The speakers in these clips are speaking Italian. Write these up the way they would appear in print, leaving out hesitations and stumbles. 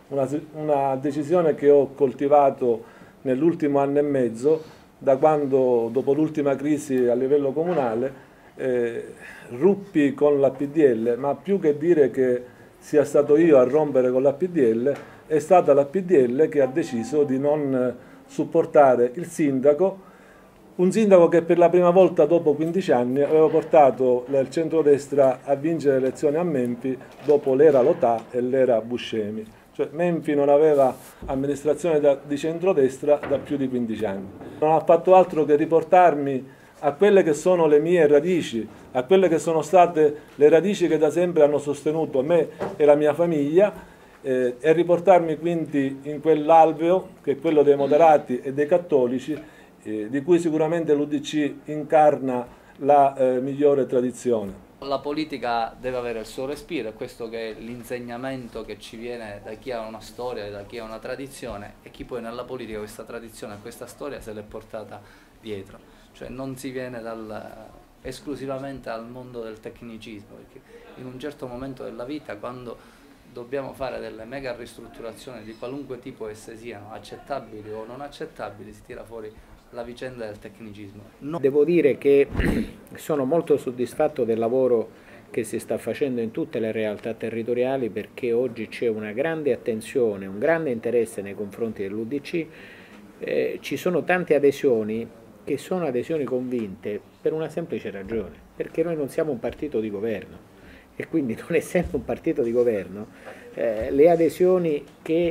una decisione che ho coltivato nell'ultimo anno e mezzo, da quando, dopo l'ultima crisi a livello comunale, ruppi con la PDL, ma più che dire che sia stato io a rompere con la PDL, è stata la PDL che ha deciso di non supportare il sindaco, un sindaco che per la prima volta dopo 15 anni aveva portato il centrodestra a vincere le elezioni a Menfi dopo l'era Lotà e l'era Buscemi. Cioè Menfi non aveva amministrazione di centrodestra da più di 15 anni. Non ha fatto altro che riportarmi a quelle che sono le mie radici, a quelle che sono state le radici che da sempre hanno sostenuto me e la mia famiglia, e riportarmi quindi in quell'alveo che è quello dei moderati e dei cattolici, di cui sicuramente l'UDC incarna la migliore tradizione. La politica deve avere il suo respiro, e questo che è l'insegnamento che ci viene da chi ha una storia, da chi ha una tradizione, e chi poi nella politica questa tradizione, questa storia se l'è portata dietro. Cioè non si viene esclusivamente al mondo del tecnicismo, perché in un certo momento della vita, quando dobbiamo fare delle mega ristrutturazioni di qualunque tipo esse siano, accettabili o non accettabili, si tira fuori la vicenda del tecnicismo. Devo dire che sono molto soddisfatto del lavoro che si sta facendo in tutte le realtà territoriali, perché oggi c'è una grande attenzione, un grande interesse nei confronti dell'UDC, ci sono tante adesioni che sono adesioni convinte per una semplice ragione, perché noi non siamo un partito di governo e quindi, non essendo un partito di governo, le adesioni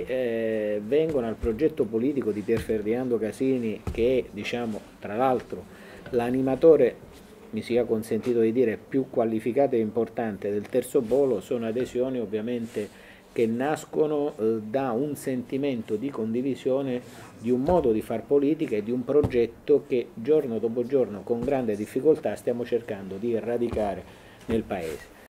che vengono al progetto politico di Pier Ferdinando Casini, che è, diciamo, tra l'altro l'animatore, mi sia consentito di dire, più qualificato e importante del terzo polo, sono adesioni ovviamente che nascono da un sentimento di condivisione di un modo di far politica e di un progetto che giorno dopo giorno con grande difficoltà stiamo cercando di radicare nel Paese.